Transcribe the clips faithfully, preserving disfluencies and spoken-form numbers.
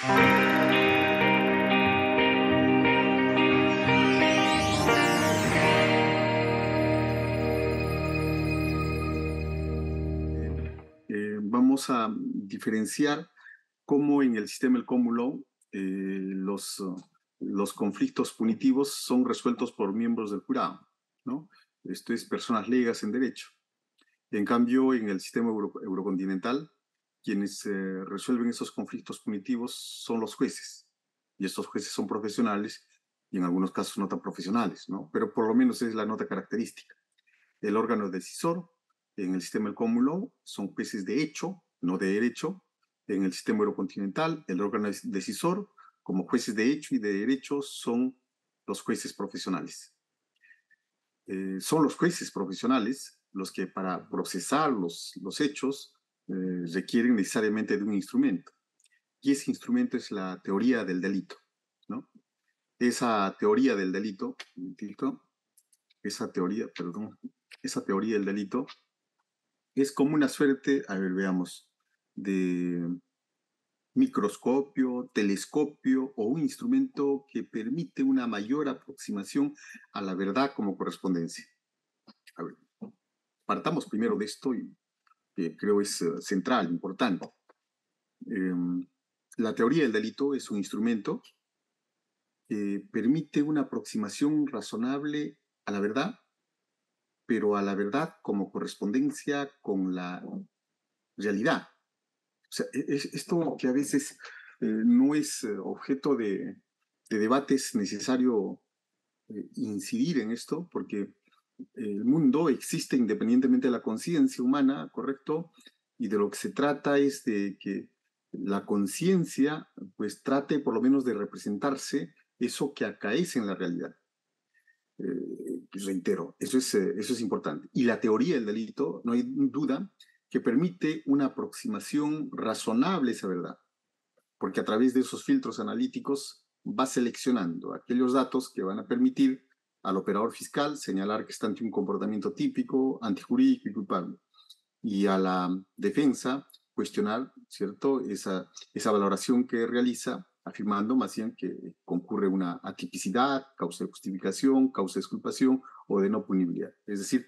Eh, vamos a diferenciar cómo en el sistema del common law eh, los, uh, los conflictos punitivos son resueltos por miembros del jurado, ¿no? Esto es personas legas en derecho. En cambio, en el sistema euro, eurocontinental, quienes eh, resuelven esos conflictos punitivos son los jueces. Y estos jueces son profesionales y en algunos casos no tan profesionales, ¿no? Pero por lo menos es la nota característica. El órgano decisor en el sistema del common law son jueces de hecho, no de derecho. En el sistema eurocontinental, el órgano decisor, como jueces de hecho y de derecho, son los jueces profesionales. Eh, son los jueces profesionales los que para procesar los, los hechos eh, requieren necesariamente de un instrumento. Y ese instrumento es la teoría del delito, ¿no? Esa teoría del delito, esa teoría, perdón, esa teoría del delito es como una suerte, a ver, veamos, de microscopio, telescopio o un instrumento que permite una mayor aproximación a la verdad como correspondencia. A ver, partamos primero de esto y que creo es uh, central, importante. Eh, la teoría del delito es un instrumento que permite una aproximación razonable a la verdad, pero a la verdad como correspondencia con la realidad. O sea, es, esto que a veces eh, no es eh, objeto de, de debate, es necesario eh, incidir en esto, porque el mundo existe independientemente de la conciencia humana, ¿correcto? Y de lo que se trata es de que la conciencia pues trate por lo menos de representarse eso que acaece en la realidad. Eh, reitero, eso es, eh, eso es importante. Y la teoría del delito, no hay duda, que permite una aproximación razonable a esa verdad, porque a través de esos filtros analíticos va seleccionando aquellos datos que van a permitir al operador fiscal señalar que está ante un comportamiento típico, antijurídico y culpable, y a la defensa cuestionar, ¿cierto?, esa, esa valoración que realiza, afirmando más bien que concurre una atipicidad, causa de justificación, causa de exculpación o de no punibilidad. Es decir,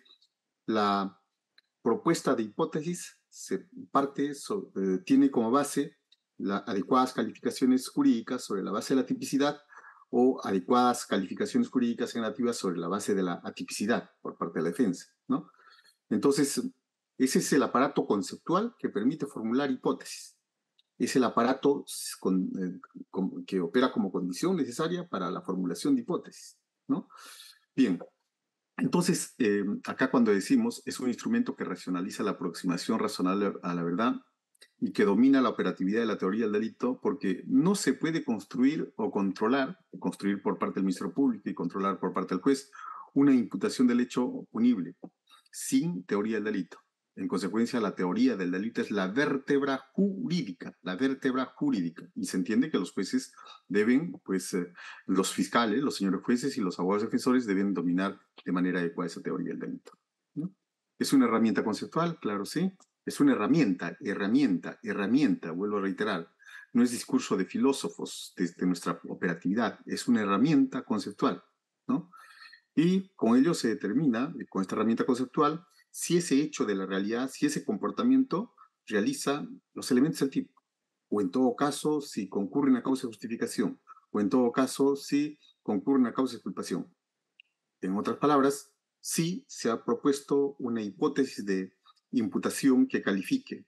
la propuesta de hipótesis se parte, so, eh, tiene como base las adecuadas calificaciones jurídicas sobre la base de la tipicidad o adecuadas calificaciones jurídicas negativas sobre la base de la atipicidad por parte de la defensa, ¿no? Entonces, ese es el aparato conceptual que permite formular hipótesis. Es el aparato con, eh, con, que opera como condición necesaria para la formulación de hipótesis, ¿no? Bien, entonces, eh, acá cuando decimos es un instrumento que racionaliza la aproximación razonable a la verdad y que domina la operatividad de la teoría del delito, porque no se puede construir o controlar, construir por parte del Ministerio Público y controlar por parte del juez, una imputación del hecho punible sin teoría del delito. En consecuencia, la teoría del delito es la vértebra jurídica, la vértebra jurídica. Y se entiende que los jueces deben, pues, eh, los fiscales, los señores jueces y los abogados defensores deben dominar de manera adecuada esa teoría del delito, ¿no? Es una herramienta conceptual, claro, sí. Es una herramienta, herramienta, herramienta, vuelvo a reiterar. No es discurso de filósofos desde nuestra operatividad, es una herramienta conceptual, ¿no? Y con ello se determina, con esta herramienta conceptual, si ese hecho de la realidad, si ese comportamiento realiza los elementos del tipo, o en todo caso, si concurre una causa de justificación, o en todo caso, si concurre una causa de exculpación. En otras palabras, si se ha propuesto una hipótesis de imputación que califique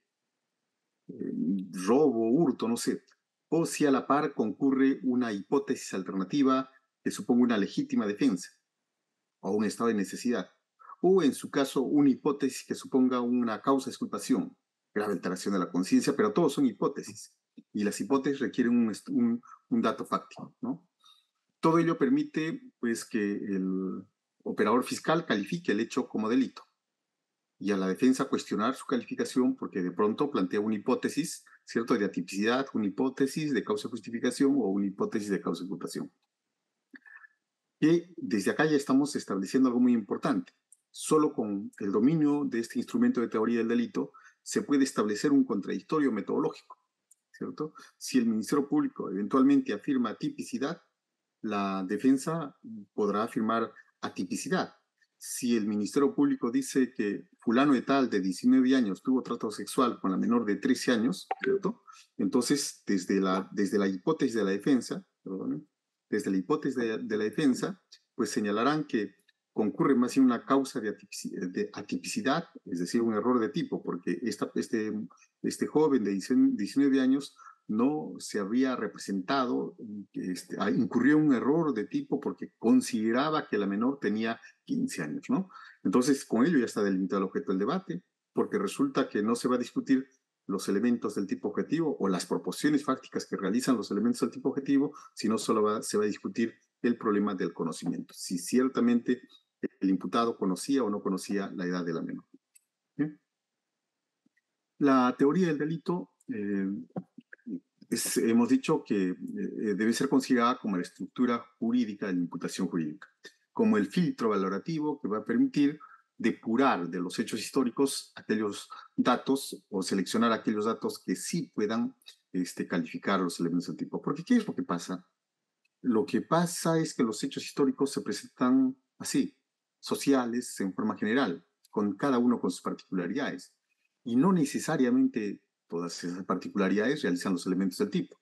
eh, robo, hurto, no sé, o si a la par concurre una hipótesis alternativa que suponga una legítima defensa o un estado de necesidad, o en su caso una hipótesis que suponga una causa de exculpación, grave alteración de la conciencia, pero todos son hipótesis, y las hipótesis requieren un, un, un dato fáctico, ¿no? Todo ello permite, pues, que el operador fiscal califique el hecho como delito, y a la defensa cuestionar su calificación porque de pronto plantea una hipótesis, ¿cierto?, de atipicidad, una hipótesis de causa de justificación o una hipótesis de causa de exculpación. Y desde acá ya estamos estableciendo algo muy importante. Solo con el dominio de este instrumento de teoría del delito se puede establecer un contradictorio metodológico. ¿cierto? Si el Ministerio Público eventualmente afirma tipicidad, la defensa podrá afirmar atipicidad. Si el Ministerio Público dice que fulano de tal de diecinueve años tuvo trato sexual con la menor de trece años, ¿cierto? Entonces, desde la, desde la hipótesis de la defensa, perdón, desde la hipótesis de, de la defensa, pues señalarán que concurre más bien una causa de, atipicidad, de atipicidad, es decir, un error de tipo, porque esta, este, este joven de diecinueve años no se había representado, este, incurrió un error de tipo porque consideraba que la menor tenía quince años, ¿no? Entonces, con ello ya está delimitado el objeto del debate, porque resulta que no se va a discutir los elementos del tipo objetivo o las proporciones fácticas que realizan los elementos del tipo objetivo, sino solo va, se va a discutir el problema del conocimiento, si ciertamente el imputado conocía o no conocía la edad de la menor. ¿Bien? La teoría del delito eh, es, hemos dicho que eh, debe ser considerada como la estructura jurídica de la imputación jurídica, como el filtro valorativo que va a permitir depurar de los hechos históricos aquellos datos o seleccionar aquellos datos que sí puedan este, calificar los elementos del tipo. Porque ¿qué es lo que pasa? Lo que pasa es que los hechos históricos se presentan así, sociales, en forma general, con cada uno con sus particularidades. Y no necesariamente todas esas particularidades realizan los elementos del tipo.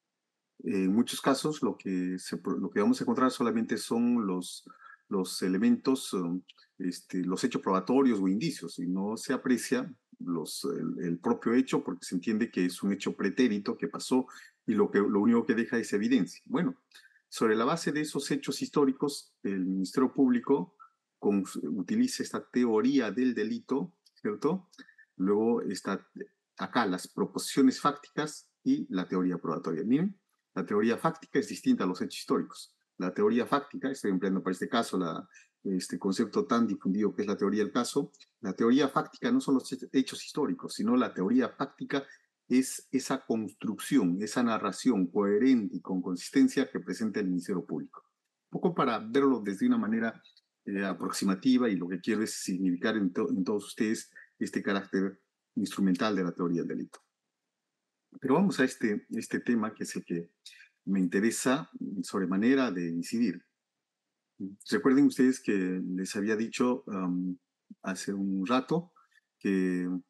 En muchos casos lo que, se, lo que vamos a encontrar solamente son los, los elementos, um, este, los hechos probatorios o indicios, y no se aprecia los, el, el, propio hecho porque se entiende que es un hecho pretérito que pasó y lo, que, lo único que deja es evidencia. Bueno, sobre la base de esos hechos históricos, el Ministerio Público con, utiliza esta teoría del delito, ¿cierto? Luego está acá las proposiciones fácticas y la teoría probatoria. Miren, la teoría fáctica es distinta a los hechos históricos. La teoría fáctica, estoy empleando para este caso la, este concepto tan difundido que es la teoría del caso, la teoría fáctica no son los hechos históricos, sino la teoría fáctica es esa construcción, esa narración coherente y con consistencia que presenta el Ministerio Público. Un poco para verlo desde una manera eh, aproximativa, y lo que quiero es significar en, to en todos ustedes este carácter instrumental de la teoría del delito. Pero vamos a este, este tema que es el que me interesa sobremanera de incidir. Recuerden ustedes que les había dicho um, hace un rato que eh,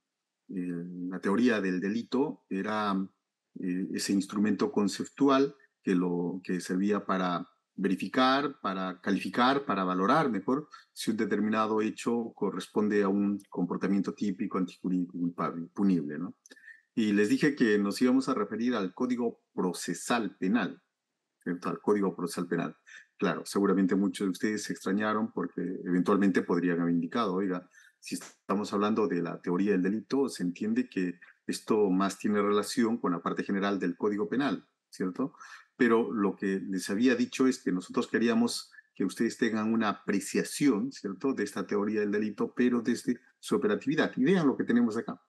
la teoría del delito era eh, ese instrumento conceptual que, lo, que servía para verificar, para calificar, para valorar mejor si un determinado hecho corresponde a un comportamiento típico, antijurídico, culpable, punible, ¿no? Y les dije que nos íbamos a referir al Código Procesal Penal, ¿cierto? Al Código Procesal Penal. Claro, seguramente muchos de ustedes se extrañaron porque eventualmente podrían haber indicado, oiga, si estamos hablando de la teoría del delito, se entiende que esto más tiene relación con la parte general del Código Penal, ¿cierto? Pero lo que les había dicho es que nosotros queríamos que ustedes tengan una apreciación, ¿cierto?, de esta teoría del delito, pero desde su operatividad. Y vean lo que tenemos acá.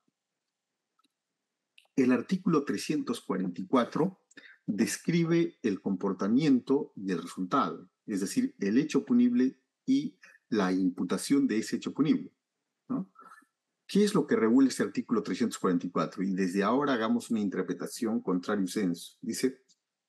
El artículo trescientos cuarenta y cuatro describe el comportamiento y el resultado, es decir, el hecho punible y la imputación de ese hecho punible, ¿no? ¿Qué es lo que regula este artículo trescientos cuarenta y cuatro? Y desde ahora hagamos una interpretación contrario sensu. Dice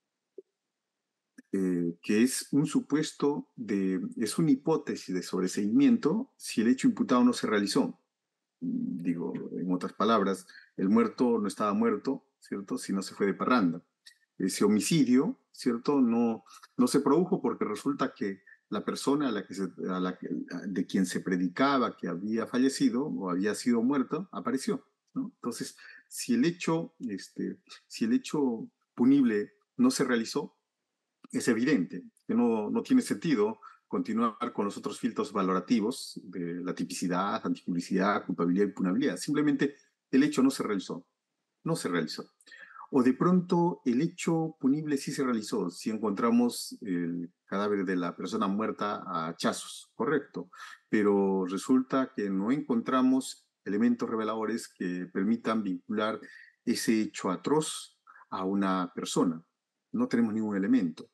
eh, que es un supuesto, de, es una hipótesis de sobreseimiento si el hecho imputado no se realizó. Digo, en otras palabras, el muerto no estaba muerto, ¿cierto?, si no se fue de parranda. Ese homicidio, ¿cierto?, no, no se produjo porque resulta que la persona a la que se, a la que, de quien se predicaba que había fallecido o había sido muerto, apareció, ¿no? Entonces, si el hecho, este, si el hecho punible no se realizó, es evidente que no, no tiene sentido continuar con los otros filtros valorativos de la tipicidad, antipublicidad, culpabilidad y punabilidad. Simplemente el hecho no se realizó, no se realizó. O de pronto el hecho punible sí se realizó, si encontramos el cadáver de la persona muerta a hachazos, correcto, pero resulta que no encontramos elementos reveladores que permitan vincular ese hecho atroz a una persona. No tenemos ningún elemento.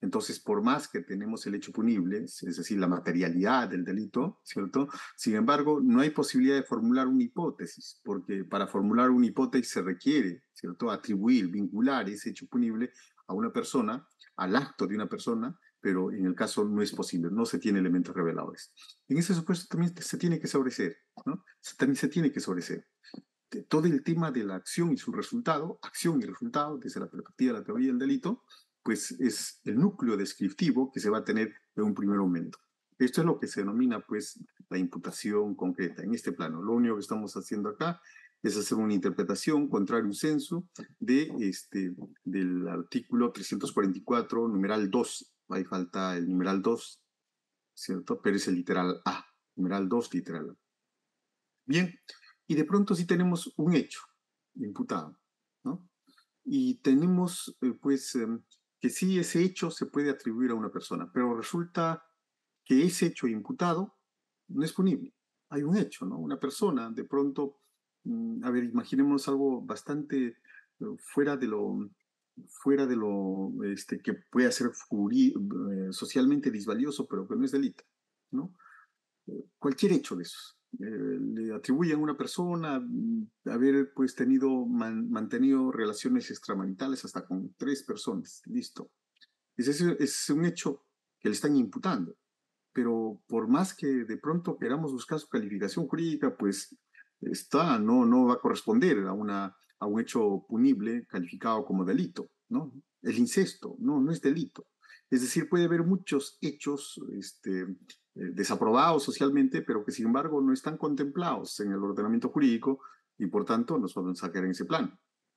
Entonces, por más que tenemos el hecho punible, es decir, la materialidad del delito, ¿cierto? Sin embargo, no hay posibilidad de formular una hipótesis, porque para formular una hipótesis se requiere, ¿cierto?, atribuir, vincular ese hecho punible a una persona, al acto de una persona, pero en el caso no es posible, no se tiene elementos reveladores. En ese supuesto también se tiene que sobreseer, ¿no? Se, también se tiene que sobreseer. Todo el tema de la acción y su resultado, acción y resultado, desde la perspectiva de la teoría del delito, pues es el núcleo descriptivo que se va a tener en un primer momento. Esto es lo que se denomina, pues, la imputación concreta en este plano. Lo único que estamos haciendo acá es hacer una interpretación contrario sensu de este, del artículo trescientos cuarenta y cuatro, numeral dos. Ahí falta el numeral dos, ¿cierto? Pero es el literal A, numeral dos, literal A. Bien, y de pronto sí tenemos un hecho imputado, ¿no? Y tenemos, eh, pues, eh, que sí ese hecho se puede atribuir a una persona, pero resulta que ese hecho imputado no es punible. Hay un hecho, ¿no? Una persona, de pronto, mm, a ver, imaginemos algo bastante eh, fuera de lo, fuera de lo este, que pueda ser furi- eh, socialmente disvalioso, pero que no es delito, ¿no? Cualquier hecho de esos. Eh, le atribuyen a una persona mm, haber pues tenido, man, mantenido relaciones extramaritales hasta con tres personas. Listo. Ese es, es un hecho que le están imputando. Pero por más que de pronto queramos buscar su calificación jurídica, pues está, no, no va a corresponder a, una, a un hecho punible calificado como delito, ¿no? El incesto, no, no es delito. Es decir, puede haber muchos hechos este, eh, desaprobados socialmente, pero que sin embargo no están contemplados en el ordenamiento jurídico y por tanto nos vamos a quedar en ese plano.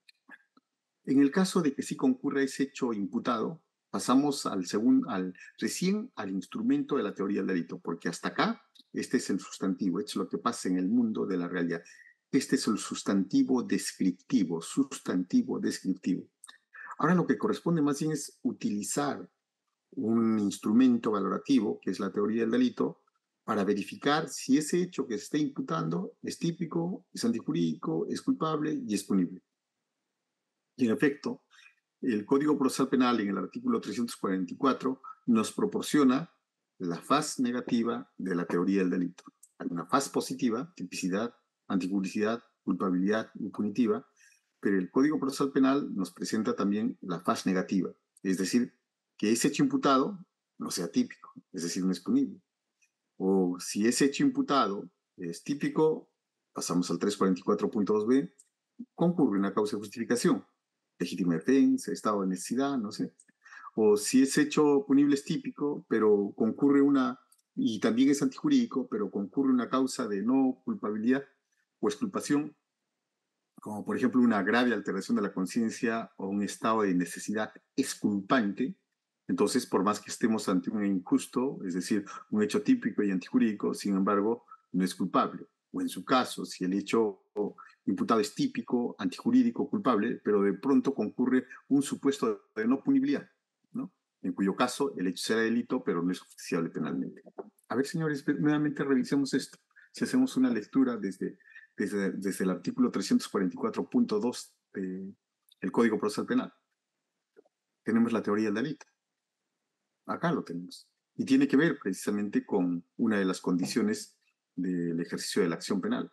En el caso de que sí concurra ese hecho imputado, pasamos al, segundo, al recién al instrumento de la teoría del delito, porque hasta acá este es el sustantivo, es lo que pasa en el mundo de la realidad. Este es el sustantivo descriptivo, sustantivo descriptivo. Ahora lo que corresponde más bien es utilizar un instrumento valorativo, que es la teoría del delito, para verificar si ese hecho que se está imputando es típico, es antijurídico, es culpable y es punible. Y en efecto, el Código Procesal Penal en el artículo trescientos cuarenta y cuatro nos proporciona la faz negativa de la teoría del delito. Hay una faz positiva, tipicidad, antipublicidad, culpabilidad impunitiva, pero el Código Procesal Penal nos presenta también la faz negativa, es decir, que ese hecho imputado no sea típico, es decir, no es punible. O si ese hecho imputado es típico, pasamos al trescientos cuarenta y cuatro punto dos b, concurre una causa de justificación, legítima defensa, estado de necesidad, no sé. O si ese hecho punible es típico, pero concurre una, y también es antijurídico, pero concurre una causa de no culpabilidad o exculpación, como por ejemplo una grave alteración de la conciencia o un estado de necesidad exculpante. Entonces, por más que estemos ante un injusto, es decir, un hecho típico y antijurídico, sin embargo, no es culpable. O en su caso, si el hecho imputado es típico, antijurídico, culpable, pero de pronto concurre un supuesto de no punibilidad, ¿no? En cuyo caso el hecho será delito, pero no es justiciable penalmente. A ver, señores, nuevamente revisemos esto. Si hacemos una lectura desde desde, desde el artículo trescientos cuarenta y cuatro punto dos del Código Procesal Penal. Tenemos la teoría del delito. Acá lo tenemos. Y tiene que ver precisamente con una de las condiciones del ejercicio de la acción penal.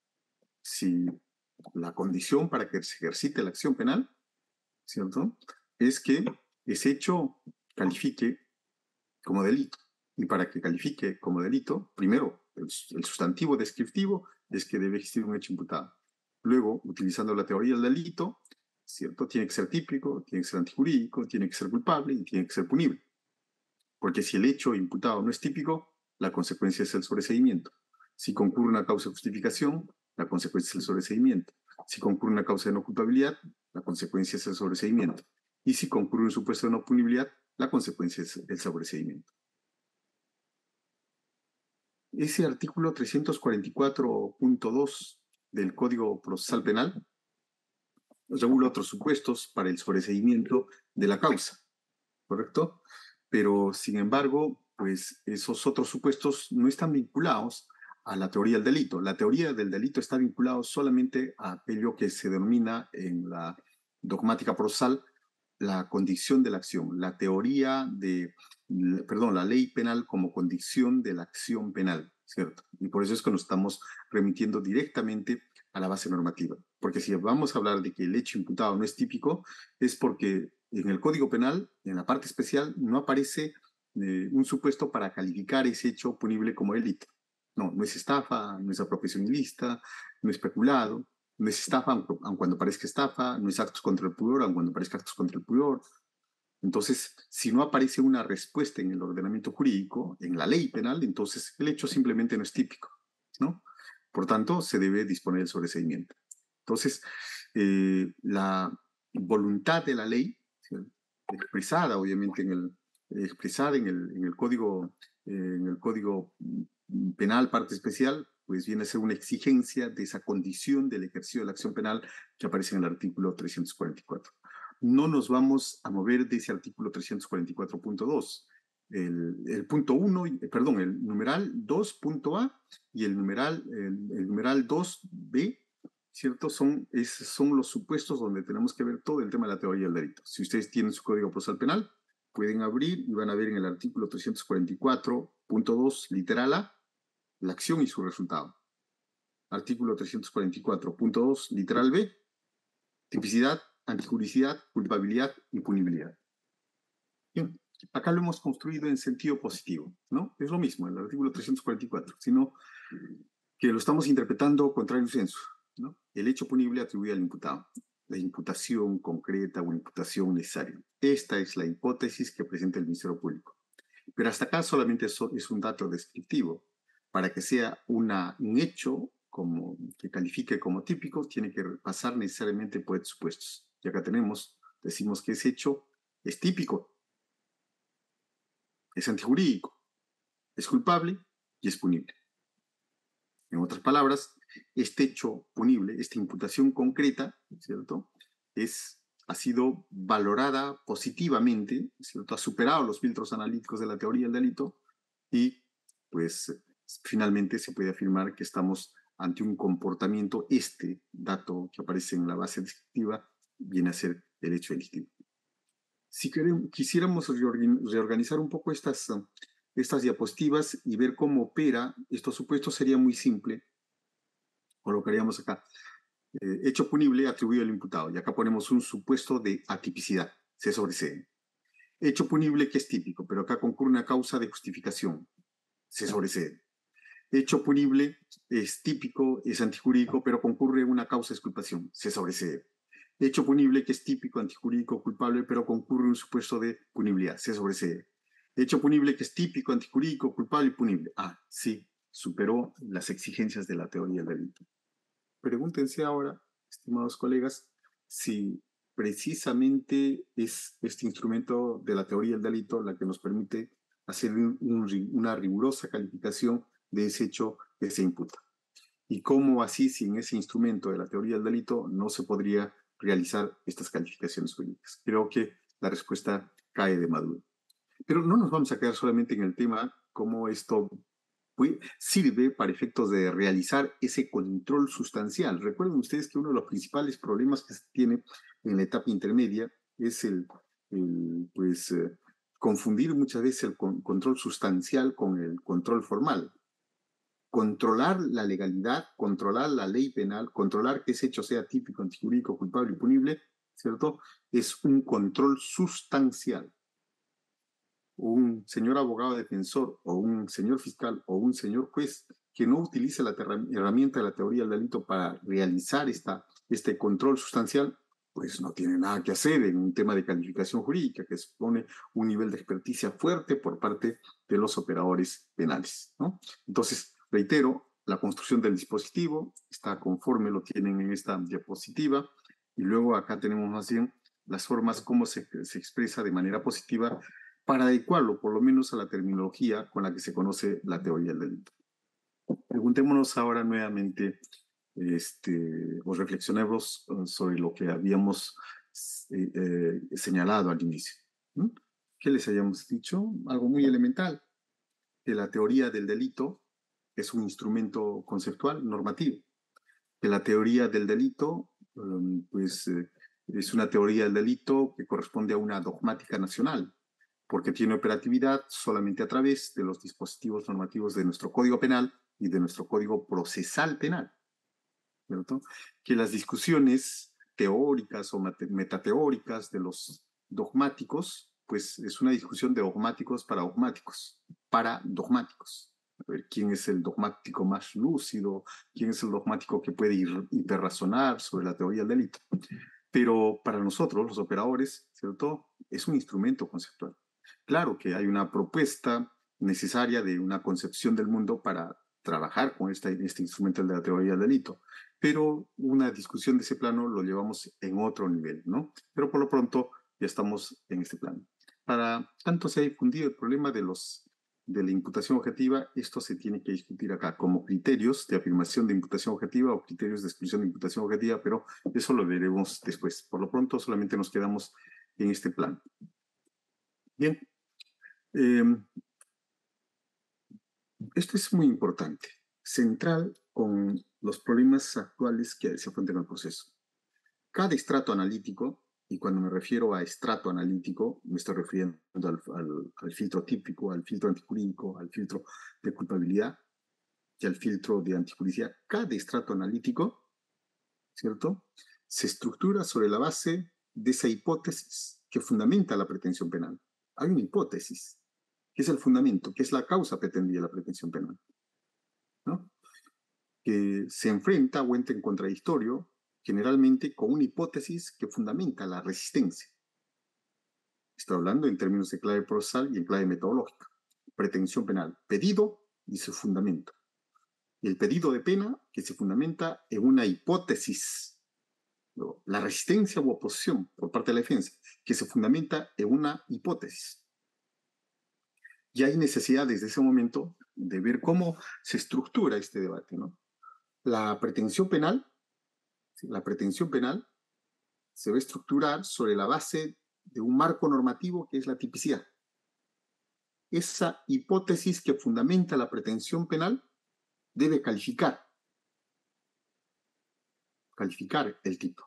Si la condición para que se ejercite la acción penal, ¿cierto?, es que ese hecho califique como delito. Y para que califique como delito, primero, el, el sustantivo descriptivo es que debe existir un hecho imputado. Luego, utilizando la teoría del delito, ¿cierto?, tiene que ser típico, tiene que ser antijurídico, tiene que ser culpable y tiene que ser punible. Porque si el hecho imputado no es típico, la consecuencia es el sobreseimiento. Si concurre una causa de justificación, la consecuencia es el sobreseimiento. Si concurre una causa de no culpabilidad, la consecuencia es el sobreseimiento. Y si concurre un supuesto de no punibilidad, la consecuencia es el sobreseimiento. Ese artículo trescientos cuarenta y cuatro punto dos del Código Procesal Penal regula otros supuestos para el sobreseimiento de la causa, ¿correcto? Pero, sin embargo, pues esos otros supuestos no están vinculados a la teoría del delito. La teoría del delito está vinculada solamente a aquello que se denomina en la dogmática procesal la condición de la acción, la teoría de, perdón, la ley penal como condición de la acción penal, ¿cierto? Y por eso es que nos estamos remitiendo directamente a la base normativa. Porque si vamos a hablar de que el hecho imputado no es típico, es porque en el Código Penal, en la parte especial, no aparece eh, un supuesto para calificar ese hecho punible como delito. No, no es estafa, no es apropiación ilícita, no es peculado, no es estafa, aun cuando parezca estafa, no es actos contra el pudor, aun cuando parezca actos contra el pudor. Entonces, si no aparece una respuesta en el ordenamiento jurídico, en la ley penal, entonces el hecho simplemente no es típico, ¿no? Por tanto, se debe disponer el sobreseimiento. Entonces, eh, la voluntad de la ley, ¿sí?, expresada obviamente en el, expresada en el, en el código, eh, en el código penal, parte especial, pues viene a ser una exigencia de esa condición del ejercicio de la acción penal que aparece en el artículo trescientos cuarenta y cuatro. No nos vamos a mover de ese artículo trescientos cuarenta y cuatro punto dos. El, el punto uno, perdón, el numeral dos punto A y el numeral, el, el numeral dos B, ¿cierto? Son, es, son los supuestos donde tenemos que ver todo el tema de la teoría del delito. Si ustedes tienen su código procesal penal, pueden abrir y van a ver en el artículo trescientos cuarenta y cuatro punto dos, literal A, la acción y su resultado. Artículo trescientos cuarenta y cuatro punto dos, literal B, tipicidad, antijuricidad, culpabilidad y punibilidad. Bien, acá lo hemos construido en sentido positivo, ¿no? Es lo mismo, el artículo trescientos cuarenta y cuatro, sino que lo estamos interpretando contrario sensu, ¿no? El hecho punible atribuye al imputado, la imputación concreta o imputación necesaria. Esta es la hipótesis que presenta el Ministerio Público. Pero hasta acá solamente es un dato descriptivo. Para que sea una, un hecho como, que califique como típico, tiene que pasar necesariamente por estos supuestos. Y acá tenemos, decimos que ese hecho es típico, es antijurídico, es culpable y es punible. En otras palabras, este hecho punible, esta imputación concreta, ¿cierto?, es, ha sido valorada positivamente, ¿cierto?, ha superado los filtros analíticos de la teoría del delito y, pues, finalmente se puede afirmar que estamos ante un comportamiento, este dato que aparece en la base descriptiva viene a ser el hecho delictivo. Si queremos, quisiéramos reorganizar un poco estas, estas diapositivas y ver cómo opera estos supuestos, sería muy simple. Colocaríamos acá, eh, hecho punible atribuido al imputado, y acá ponemos un supuesto de atipicidad, C sobre C. Hecho punible que es típico, pero acá concurre una causa de justificación, C sobre C. Hecho punible es típico, es antijurídico, pero concurre una causa de exculpación, C sobre C. Hecho punible que es típico, antijurídico, culpable, pero concurre un supuesto de punibilidad, C sobre C. Hecho punible que es típico, antijurídico, culpable y punible. Ah, sí, superó las exigencias de la teoría del delito. Pregúntense ahora, estimados colegas, si precisamente es este instrumento de la teoría del delito la que nos permite hacer un, un, una rigurosa calificación de ese hecho que se imputa. Y cómo así, sin ese instrumento de la teoría del delito, no se podría realizar estas calificaciones jurídicas. Creo que la respuesta cae de maduro. Pero no nos vamos a quedar solamente en el tema cómo esto sirve para efectos de realizar ese control sustancial. Recuerden ustedes que uno de los principales problemas que se tiene en la etapa intermedia es el, el pues, eh, confundir muchas veces el con, control sustancial con el control formal. Controlar la legalidad, controlar la ley penal, controlar que ese hecho sea típico, antijurídico, culpable y punible, ¿cierto? Es un control sustancial. Un señor abogado defensor o un señor fiscal o un señor juez que no utilice la herramienta de la teoría del delito para realizar esta, este control sustancial, pues no tiene nada que hacer en un tema de calificación jurídica que supone un nivel de experticia fuerte por parte de los operadores penales, ¿no? Entonces, reitero, la construcción del dispositivo está conforme lo tienen en esta diapositiva y luego acá tenemos más bien las formas como se, se expresa de manera positiva para adecuarlo por lo menos a la terminología con la que se conoce la teoría del delito. Preguntémonos ahora nuevamente este, o reflexionemos sobre lo que habíamos eh, eh, señalado al inicio. ¿Mm? ¿Qué les habíamos dicho? Algo muy elemental, que la teoría del delito es un instrumento conceptual normativo, que la teoría del delito um, pues, eh, Es una teoría del delito que corresponde a una dogmática nacional, porque tiene operatividad solamente a través de los dispositivos normativos de nuestro Código Penal y de nuestro Código Procesal Penal, ¿cierto? Que las discusiones teóricas o metateóricas de los dogmáticos, pues es una discusión de dogmáticos para dogmáticos, para dogmáticos. A ver, ¿quién es el dogmático más lúcido? ¿Quién es el dogmático que puede ir, hiperrazonar sobre la teoría del delito? Pero para nosotros, los operadores, ¿cierto? Es un instrumento conceptual. Claro que hay una propuesta necesaria de una concepción del mundo para trabajar con este, este instrumento de la teoría del delito, pero una discusión de ese plano lo llevamos en otro nivel, ¿no? Pero por lo pronto ya estamos en este plano. Para tanto se ha difundido el problema de los de la imputación objetiva, esto se tiene que discutir acá como criterios de afirmación de imputación objetiva o criterios de exclusión de imputación objetiva, pero eso lo veremos después. Por lo pronto solamente nos quedamos en este plano. Bien, eh, esto es muy importante, central con los problemas actuales que se afrontan en el proceso. Cada estrato analítico, y cuando me refiero a estrato analítico, me estoy refiriendo al, al, al filtro típico, al filtro antijurídico, al filtro de culpabilidad y al filtro de antijuricidad. Cada estrato analítico, ¿cierto?, se estructura sobre la base de esa hipótesis que fundamenta la pretensión penal. Hay una hipótesis, que es el fundamento, que es la causa pretendida de la pretensión penal, ¿no?, que se enfrenta o entra en contradictorio generalmente con una hipótesis que fundamenta la resistencia. Estoy hablando en términos de clave procesal y en clave metodológica. Pretensión penal, pedido y su fundamento. El pedido de pena que se fundamenta en una hipótesis, ¿no?, la resistencia u oposición por parte de la defensa, que se fundamenta en una hipótesis. Y hay necesidad desde ese momento de ver cómo se estructura este debate, ¿no? La pretensión penal, la pretensión penal se va a estructurar sobre la base de un marco normativo que es la tipicidad. Esa hipótesis que fundamenta la pretensión penal debe calificar, calificar el tipo.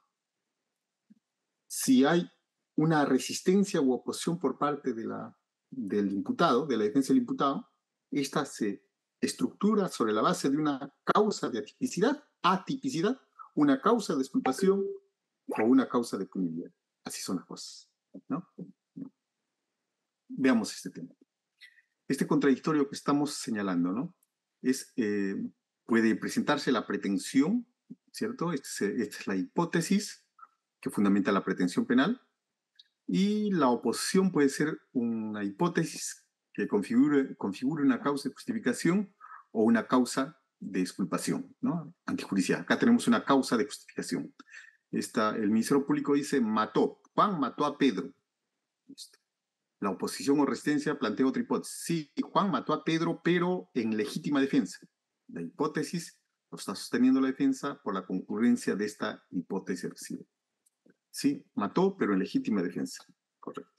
Si hay una resistencia u oposición por parte de la, del imputado, de la defensa del imputado, esta se estructura sobre la base de una causa de atipicidad, atipicidad, una causa de exculpación o una causa de punibilidad. Así son las cosas, ¿no? Veamos este tema. Este contradictorio que estamos señalando, ¿no?, es, eh, puede presentarse la pretensión, ¿cierto? Esta es, esta es la hipótesis que fundamenta la pretensión penal, y la oposición puede ser una hipótesis que configure, configure una causa de justificación o una causa de exculpación, ¿no?, antijudicial. Acá tenemos una causa de justificación. Esta, el Ministerio Público dice, mató, Juan mató a Pedro. Listo. La oposición o resistencia plantea otra hipótesis. Sí, Juan mató a Pedro, pero en legítima defensa. La hipótesis lo está sosteniendo la defensa por la concurrencia de esta hipótesis recibe. Sí, mató, pero en legítima defensa. Correcto.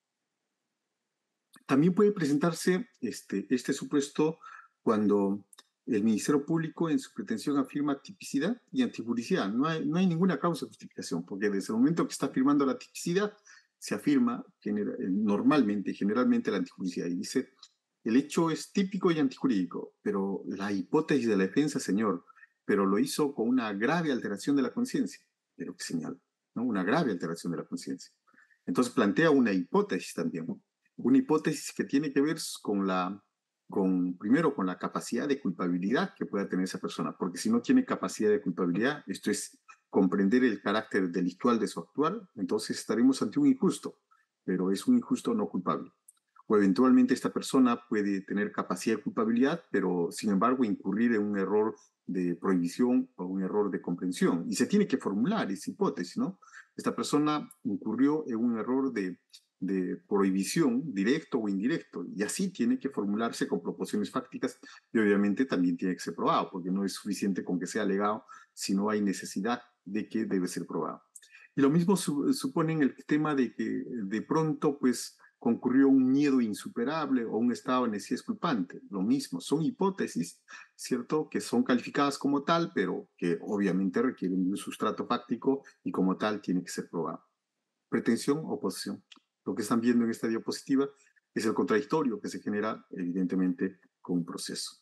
También puede presentarse este, este supuesto cuando el Ministerio Público en su pretensión afirma tipicidad y antijuricidad. No hay, no hay ninguna causa de justificación, porque desde el momento que está afirmando la tipicidad, se afirma genera, normalmente, generalmente la antijuricidad. Y dice, el hecho es típico y antijurídico, pero la hipótesis de la defensa, señor, pero lo hizo con una grave alteración de la conciencia. Pero que señala, ¿no?, una grave alteración de la conciencia. Entonces plantea una hipótesis también, ¿no?, una hipótesis que tiene que ver con la, con, primero, con la capacidad de culpabilidad que pueda tener esa persona, porque si no tiene capacidad de culpabilidad, esto es comprender el carácter delictual de su actuar, entonces estaremos ante un injusto, pero es un injusto no culpable. O eventualmente esta persona puede tener capacidad de culpabilidad, pero sin embargo incurrir en un error de prohibición o un error de comprensión. Y se tiene que formular esa hipótesis, ¿no? Esta persona incurrió en un error de, de prohibición, directo o indirecto, y así tiene que formularse con proporciones fácticas, y obviamente también tiene que ser probado, porque no es suficiente con que sea alegado, si no hay necesidad de que debe ser probado. Y lo mismo su, supone en el tema de que de pronto, pues, concurrió un miedo insuperable o un estado de necesidad exculpante. Lo mismo, son hipótesis, ¿cierto?, que son calificadas como tal, pero que obviamente requieren de un sustrato fáctico y como tal tiene que ser probado. Pretensión o oposición. Lo que están viendo en esta diapositiva es el contradictorio que se genera evidentemente con un proceso.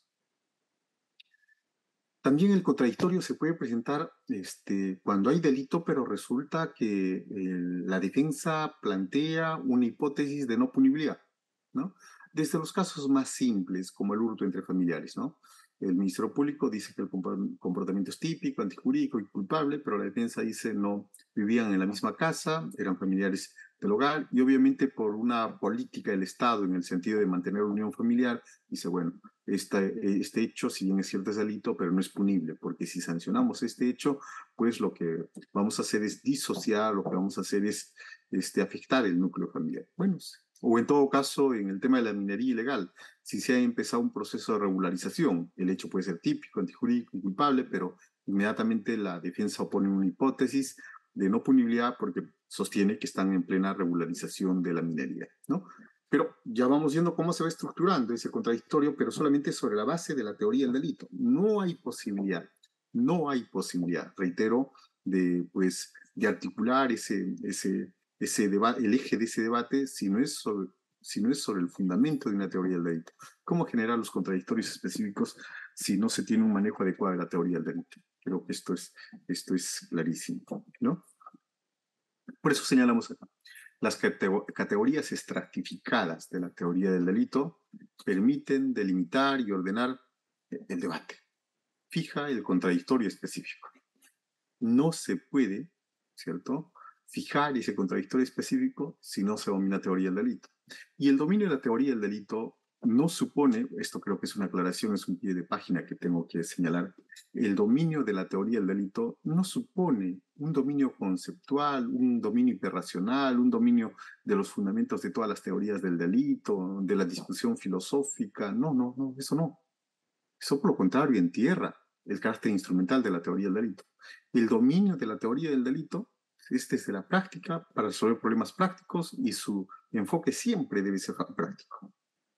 También el contradictorio se puede presentar este, cuando hay delito, pero resulta que eh, la defensa plantea una hipótesis de no punibilidad, ¿no? Desde los casos más simples, como el hurto entre familiares, ¿no? El Ministerio Público dice que el comportamiento es típico, antijurídico y culpable, pero la defensa dice no, vivían en la misma casa, eran familiares del hogar, y obviamente por una política del Estado en el sentido de mantener unión familiar, dice, bueno, este, este hecho, si bien es cierto, es delito, pero no es punible, porque si sancionamos este hecho, pues lo que vamos a hacer es disociar, lo que vamos a hacer es este, afectar el núcleo familiar. Bueno, o en todo caso, en el tema de la minería ilegal, si se ha empezado un proceso de regularización, el hecho puede ser típico, antijurídico y culpable, pero inmediatamente la defensa opone una hipótesis de no punibilidad porque sostiene que están en plena regularización de la minería, ¿no? Pero ya vamos viendo cómo se va estructurando ese contradictorio, pero solamente sobre la base de la teoría del delito. No hay posibilidad, no hay posibilidad, reitero, de, pues, de articular ese, ese, ese debate, el eje de ese debate, si no es sobre, si no es sobre el fundamento de una teoría del delito. ¿Cómo generar los contradictorios específicos si no se tiene un manejo adecuado de la teoría del delito? Creo que esto es, esto es clarísimo, ¿no? Por eso señalamos acá. Las categorías estratificadas de la teoría del delito permiten delimitar y ordenar el debate. Fija el contradictorio específico. No se puede, ¿cierto?, fijar ese contradictorio específico si no se domina la teoría del delito. Y el dominio de la teoría del delito no supone, esto creo que es una aclaración, es un pie de página que tengo que señalar, el dominio de la teoría del delito no supone un dominio conceptual, un dominio hiperracional, un dominio de los fundamentos de todas las teorías del delito, de la discusión filosófica. No, no, no, eso no. Eso por lo contrario entierra el carácter instrumental de la teoría del delito. El dominio de la teoría del delito es desde la práctica para resolver problemas prácticos y su enfoque siempre debe ser práctico.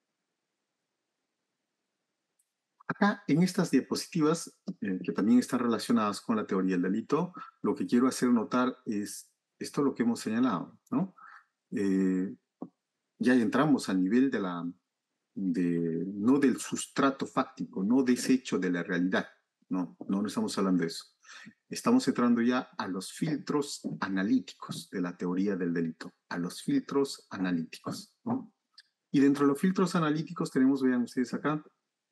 Acá, en estas diapositivas, eh, que también están relacionadas con la teoría del delito, lo que quiero hacer notar es esto lo que hemos señalado, ¿no? Eh, ya entramos a nivel de la, de, no del sustrato fáctico, no de ese hecho de la realidad, no, no estamos hablando de eso. Estamos entrando ya a los filtros analíticos de la teoría del delito, a los filtros analíticos, ¿no? Y dentro de los filtros analíticos tenemos, vean ustedes acá,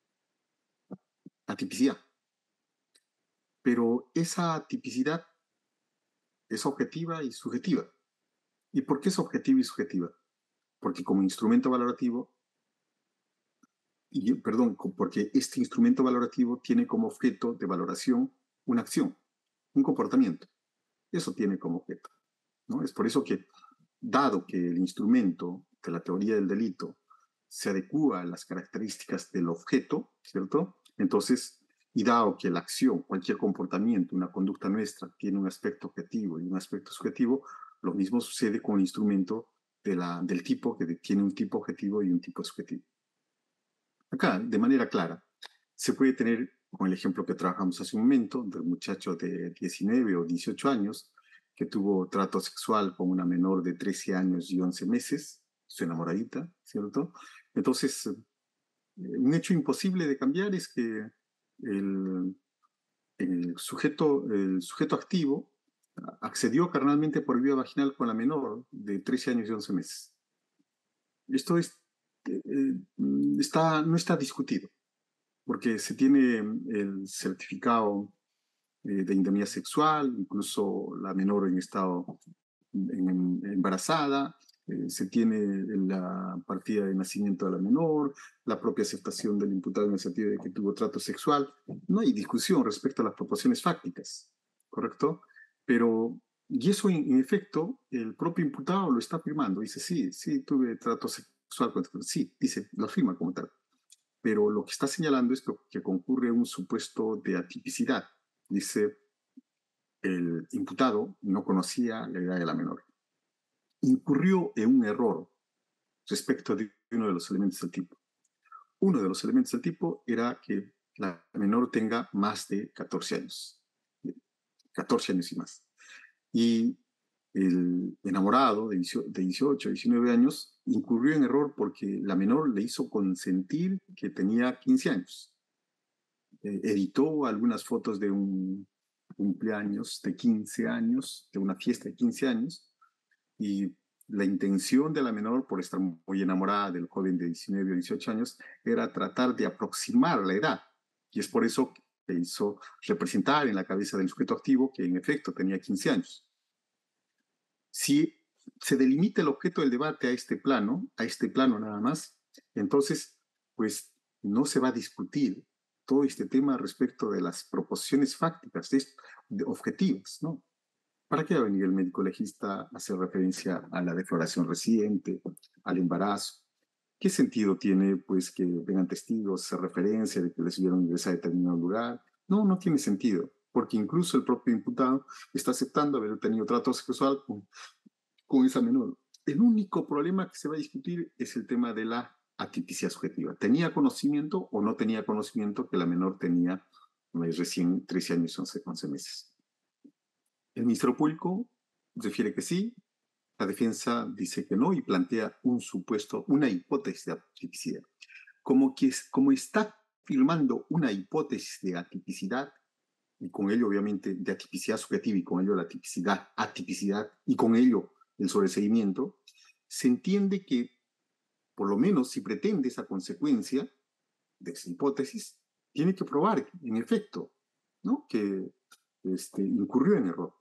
la tipicidad. Pero esa tipicidad es objetiva y subjetiva. ¿Y por qué es objetiva y subjetiva? Porque como instrumento valorativo, y, perdón, porque este instrumento valorativo tiene como objeto de valoración una acción, un comportamiento. Eso tiene como objeto, ¿no? Es por eso que, dado que el instrumento de la teoría del delito se adecúa a las características del objeto, ¿cierto? Entonces, y dado que la acción, cualquier comportamiento, una conducta nuestra, tiene un aspecto objetivo y un aspecto subjetivo, lo mismo sucede con el instrumento de la, del tipo que tiene un tipo objetivo y un tipo subjetivo. Acá, de manera clara, se puede tener, con el ejemplo que trabajamos hace un momento, del muchacho de diecinueve o dieciocho años, que tuvo trato sexual con una menor de trece años y once meses, su enamoradita, ¿cierto? Entonces, un hecho imposible de cambiar es que el, el, sujeto, el sujeto activo accedió carnalmente por vía vaginal con la menor de trece años y once meses. Esto es, eh, está, no está discutido, porque se tiene el certificado eh, de indemnidad sexual, incluso la menor en estado en, en, embarazada, eh, se tiene la partida de nacimiento de la menor, la propia aceptación del imputado en el sentido de que tuvo trato sexual. No hay discusión respecto a las proporciones fácticas, ¿correcto? Pero, y eso en, en efecto, el propio imputado lo está afirmando. Dice, sí, sí, tuve trato sexual. Sí, dice, lo afirma como tal. Pero lo que está señalando es que, que concurre un supuesto de atipicidad. Dice, el imputado no conocía la edad de la menor. Incurrió en un error respecto de uno de los elementos del tipo. Uno de los elementos del tipo era que la menor tenga más de catorce años, catorce años y más. Y el enamorado de dieciocho, diecinueve años incurrió en error porque la menor le hizo consentir que tenía quince años. Eh, editó algunas fotos de un cumpleaños de quince años, de una fiesta de quince años, y la intención de la menor, por estar muy enamorada del joven de diecinueve o dieciocho años, era tratar de aproximar la edad. Y es por eso que hizo representar en la cabeza del sujeto activo que en efecto tenía quince años. Si se delimita el objeto del debate a este plano, a este plano nada más, entonces, pues no se va a discutir todo este tema respecto de las proposiciones fácticas, de, de objetivas, ¿no? ¿Para qué va a venir el médico legista a hacer referencia a la defloración reciente, al embarazo? ¿Qué sentido tiene, pues, que vengan testigos, hacer referencia de que recibieron ingresar a determinado lugar? No, no tiene sentido, porque incluso el propio imputado está aceptando haber tenido trato sexual con, con esa menor. El único problema que se va a discutir es el tema de la atipicidad subjetiva. ¿Tenía conocimiento o no tenía conocimiento que la menor tenía eh, recién trece años y once meses? El Ministerio Público refiere que sí, la defensa dice que no y plantea un supuesto, una hipótesis de atipicidad. Como, que es, como está firmando una hipótesis de atipicidad, y con ello obviamente de atipicidad subjetiva y con ello la atipicidad, atipicidad y con ello el sobreseimiento, se entiende que por lo menos si pretende esa consecuencia de esa hipótesis, tiene que probar en efecto, ¿no?, que este, incurrió en error.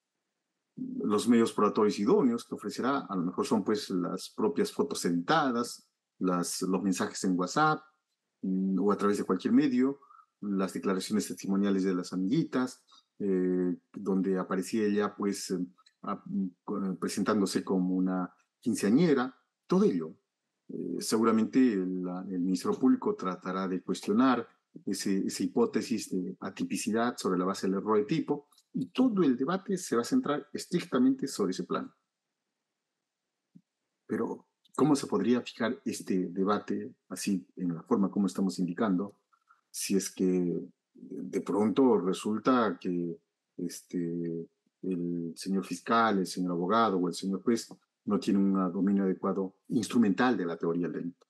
Los medios probatorios idóneos que ofrecerá a lo mejor son pues las propias fotos editadas, las, los mensajes en WhatsApp mm, o a través de cualquier medio, las declaraciones testimoniales de las amiguitas, eh, donde aparecía ella pues eh, a, presentándose como una quinceañera, todo ello. Eh, seguramente la, el Ministerio Público tratará de cuestionar ese, esa hipótesis de atipicidad sobre la base del error de tipo, y todo el debate se va a centrar estrictamente sobre ese plano. Pero, ¿cómo se podría fijar este debate así, en la forma como estamos indicando, si es que de pronto resulta que este, el señor fiscal, el señor abogado o el señor juez no tienen un dominio adecuado instrumental de la teoría del delito?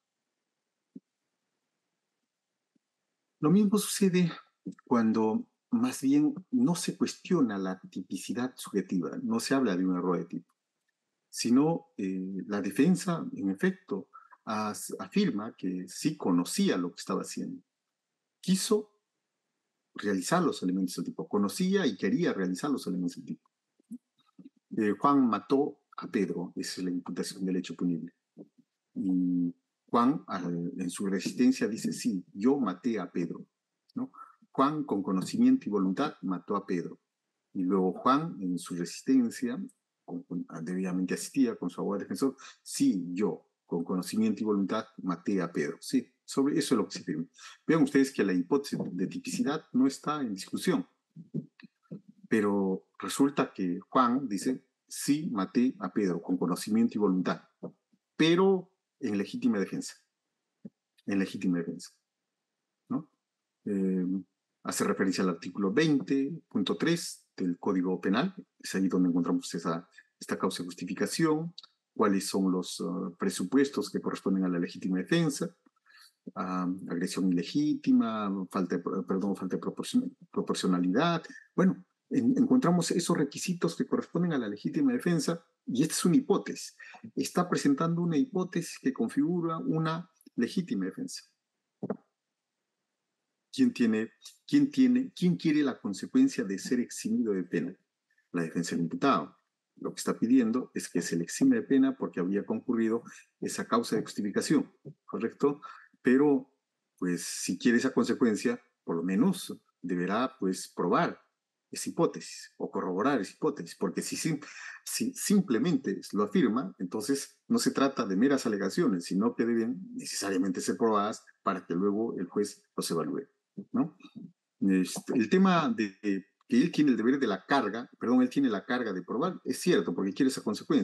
Lo mismo sucede cuando más bien no se cuestiona la tipicidad subjetiva, no se habla de un error de tipo, sino eh, la defensa, en efecto, as, afirma que sí conocía lo que estaba haciendo, quiso realizar los elementos del tipo, conocía y quería realizar los elementos del tipo. Eh, Juan mató a Pedro, esa es la imputación del hecho punible. Y Juan, al, en su resistencia, dice, sí, yo maté a Pedro, ¿no? Juan, con conocimiento y voluntad, mató a Pedro. Y luego Juan, en su resistencia, con, con, debidamente asistida con su abogado defensor, sí, yo, con conocimiento y voluntad, maté a Pedro. Sí, sobre eso es lo que se firma. Vean ustedes que la hipótesis de tipicidad no está en discusión. Pero resulta que Juan dice, sí, maté a Pedro, con conocimiento y voluntad, pero en legítima defensa. En legítima defensa, ¿no? Eh, hace referencia al artículo veinte punto tres del Código Penal, es ahí donde encontramos esa, esta causa de justificación, cuáles son los uh, presupuestos que corresponden a la legítima defensa, uh, agresión ilegítima, falta de, perdón, falta de proporcion, proporcionalidad. Bueno, en, encontramos esos requisitos que corresponden a la legítima defensa y esta es una hipótesis. Está presentando una hipótesis que configura una legítima defensa. ¿Quién tiene, quién tiene, quién quiere la consecuencia de ser eximido de pena? La defensa del imputado. Lo que está pidiendo es que se le exime de pena porque habría concurrido esa causa de justificación, ¿correcto? Pero, pues, si quiere esa consecuencia, por lo menos deberá, pues, probar esa hipótesis o corroborar esa hipótesis, porque si, si simplemente lo afirma, entonces no se trata de meras alegaciones, sino que deben necesariamente ser probadas para que luego el juez los evalúe, ¿no? Este, el tema de, de que él tiene el deber de la carga, perdón, él tiene la carga de probar, es cierto, porque quiere esa consecuencia,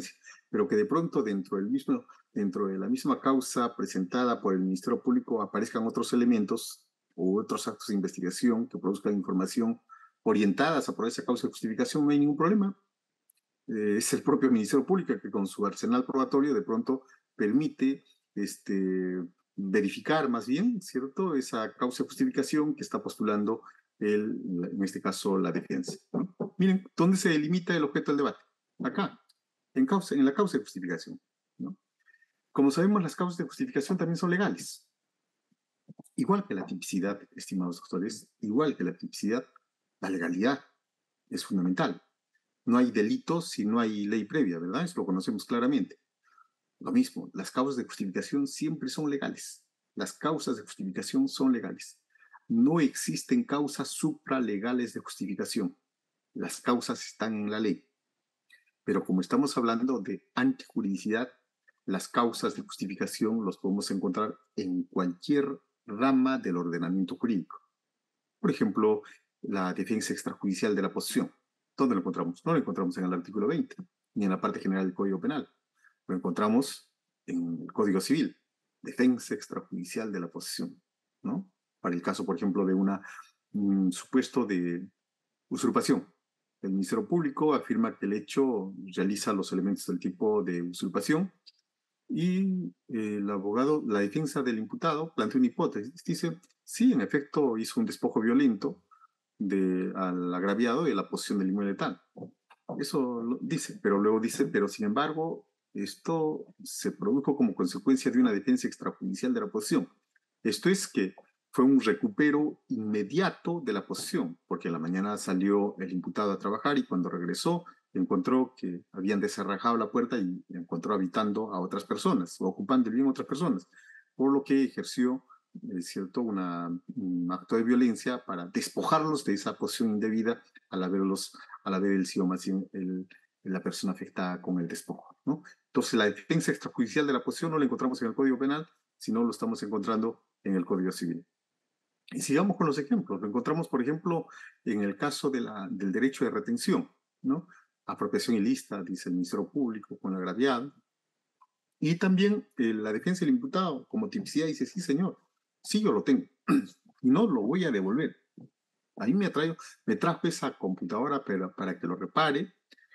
pero que de pronto dentro, del mismo, dentro de la misma causa presentada por el Ministerio Público aparezcan otros elementos u otros actos de investigación que produzcan información orientadas a por esa causa de justificación, no hay ningún problema. Eh, es el propio Ministerio Público que con su arsenal probatorio de pronto permite este, verificar más bien, ¿cierto?, esa causa de justificación que está postulando el, en este caso la defensa, ¿no? Miren, ¿dónde se delimita el objeto del debate? Acá, en, causa, en la causa de justificación, ¿no? Como sabemos, las causas de justificación también son legales. Igual que la tipicidad, estimados doctores, igual que la tipicidad, la legalidad es fundamental. No hay delito si no hay ley previa, ¿verdad? Eso lo conocemos claramente. Lo mismo, las causas de justificación siempre son legales. Las causas de justificación son legales. No existen causas supralegales de justificación. Las causas están en la ley. Pero como estamos hablando de antijuridicidad, las causas de justificación los podemos encontrar en cualquier rama del ordenamiento jurídico. Por ejemplo, la defensa extrajudicial de la posesión. ¿Dónde lo encontramos? No lo encontramos en el artículo veinte, ni en la parte general del Código Penal. Lo encontramos en el Código Civil, defensa extrajudicial de la posesión, ¿no? Para el caso, por ejemplo, de una, un supuesto de usurpación. El Ministerio Público afirma que el hecho realiza los elementos del tipo de usurpación y el abogado, la defensa del imputado, plantea una hipótesis. Dice, sí, en efecto, hizo un despojo violento de, al agraviado de la posesión del inmueble tal. Eso lo dice, pero luego dice, pero sin embargo, esto se produjo como consecuencia de una defensa extrajudicial de la posesión. Esto es que fue un recupero inmediato de la posesión, porque en la mañana salió el imputado a trabajar y cuando regresó encontró que habían descerrajado la puerta y encontró habitando a otras personas, o ocupando el bien a otras personas, por lo que ejerció, es cierto, una, un acto de violencia para despojarlos de esa posesión indebida al haberlos, al haber el sido más bien el, la persona afectada con el despojo, ¿no? Entonces la defensa extrajudicial de la posesión no la encontramos en el Código Penal, sino lo estamos encontrando en el Código Civil. Y sigamos con los ejemplos. Lo encontramos, por ejemplo, en el caso de la, del derecho de retención, ¿no? Apropiación ilícita, dice el Ministerio Público, con el agraviado. Y también eh, la defensa del imputado, como tipicidad, dice, sí, señor, sí, yo lo tengo. No lo voy a devolver. A mí me, trajo, me trajo esa computadora para, para que lo repare,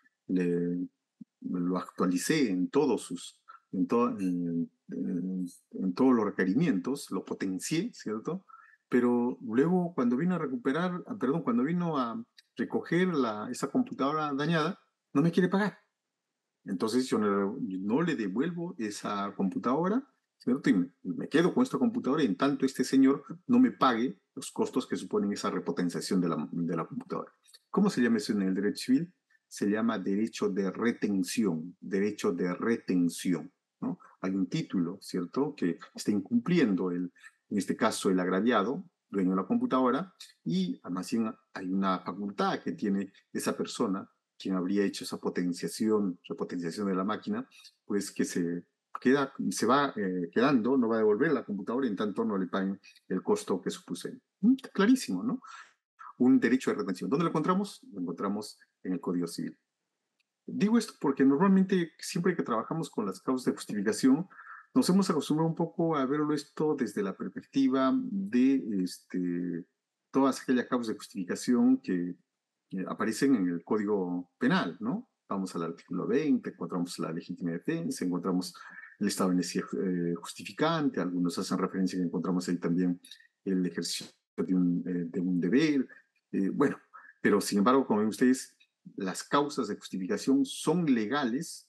le, lo actualicé en todos sus, en, to, en, en, en todos los requerimientos, lo potencié, ¿cierto? Pero luego cuando vino a recuperar, perdón, cuando vino a recoger la, esa computadora dañada, no me quiere pagar. Entonces yo no, no le devuelvo esa computadora, ¿cierto? Y me, me quedo con esta computadora y en tanto este señor no me pague los costos que suponen esa repotenciación de la, de la computadora. ¿Cómo se llama eso en el derecho civil? Se llama derecho de retención, derecho de retención, ¿no? Hay un título, ¿cierto?, que está incumpliendo, el, en este caso, el agraviado, dueño de la computadora, y además hay una facultad que tiene esa persona, quien habría hecho esa potenciación, repotenciación de la máquina, pues que se, queda, se va eh, quedando, no va a devolver la computadora en tanto no le paguen el costo que supuse. Mm, clarísimo, ¿no? Un derecho de retención. ¿Dónde lo encontramos? Lo encontramos en el Código Civil. Digo esto porque normalmente siempre que trabajamos con las causas de justificación, nos hemos acostumbrado un poco a verlo esto desde la perspectiva de este, todas aquellas causas de justificación que eh, aparecen en el Código Penal, ¿no? Vamos al artículo veinte, encontramos la legítima defensa, encontramos el estado de necesidad eh, justificante, algunos hacen referencia que encontramos ahí también el ejercicio de un, eh, de un deber, eh, bueno, pero sin embargo, como ven ustedes, las causas de justificación son legales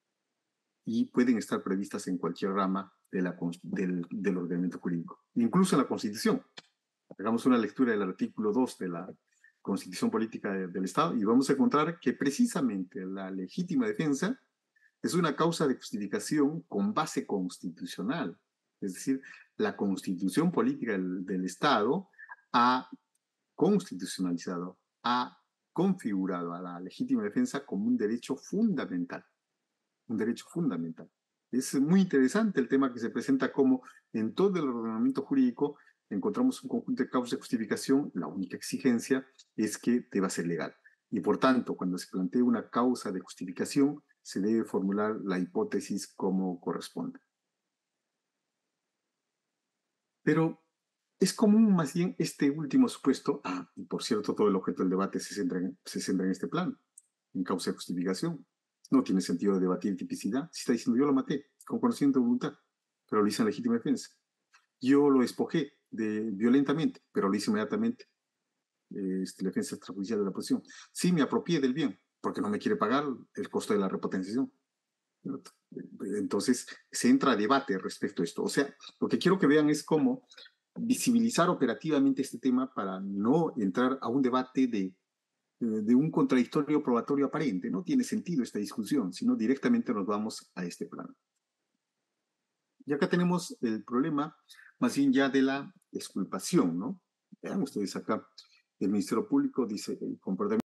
y pueden estar previstas en cualquier rama de la, del, del ordenamiento jurídico, incluso en la Constitución. Hagamos una lectura del artículo dos de la Constitución Política de, del Estado y vamos a encontrar que precisamente la legítima defensa es una causa de justificación con base constitucional. Es decir, la Constitución Política del, del Estado ha constitucionalizado, ha configurado a la legítima defensa como un derecho fundamental, un derecho fundamental. Es muy interesante el tema que se presenta como en todo el ordenamiento jurídico encontramos un conjunto de causas de justificación, la única exigencia es que deba ser legal. Y por tanto, cuando se plantea una causa de justificación, se debe formular la hipótesis como corresponde. Pero es común más bien este último supuesto. Ah, y por cierto, todo el objeto del debate se centra en, se centra en este plano, en causa y justificación. No tiene sentido de debatir tipicidad. Si está diciendo yo lo maté con conocimiento de voluntad, pero lo hice en legítima defensa. Yo lo despojé de, violentamente, pero lo hice inmediatamente. Este, la defensa extrajudicial de la posición. Sí, me apropié del bien, porque no me quiere pagar el costo de la repotenciación. Entonces, se entra a debate respecto a esto. O sea, lo que quiero que vean es cómo visibilizar operativamente este tema para no entrar a un debate de, de un contradictorio probatorio aparente. No tiene sentido esta discusión, sino directamente nos vamos a este plano. Y acá tenemos el problema más bien ya de la exculpación, ¿no? Vean ustedes acá, el Ministerio Público dice el comportamiento